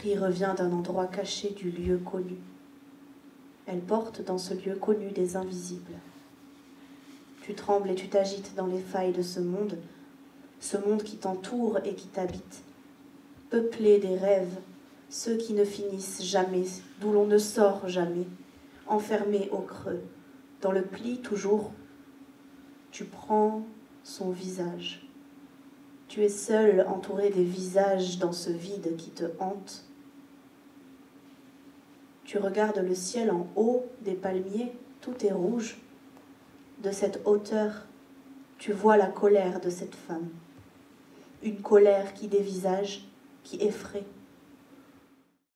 cri revient d'un endroit caché du lieu connu. Elle porte dans ce lieu connu des invisibles. Tu trembles et tu t'agites dans les failles de ce monde qui t'entoure et qui t'habite, peuplé des rêves, ceux qui ne finissent jamais, d'où l'on ne sort jamais, enfermé au creux, dans le pli toujours. Tu prends son visage. Tu es seul, entouré des visages dans ce vide qui te hante. Tu regardes le ciel en haut des palmiers, tout est rouge. De cette hauteur, tu vois la colère de cette femme. Une colère qui dévisage, qui effraie,